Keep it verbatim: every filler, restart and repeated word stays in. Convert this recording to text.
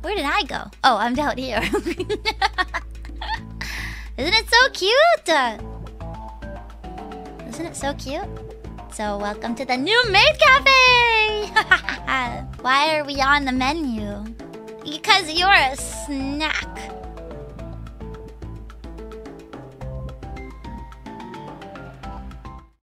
Where did I go? Oh, I'm down here. Isn't it so cute? Isn't it so cute? So welcome to the new maid cafe! Why are we on the menu? Because you're a snack.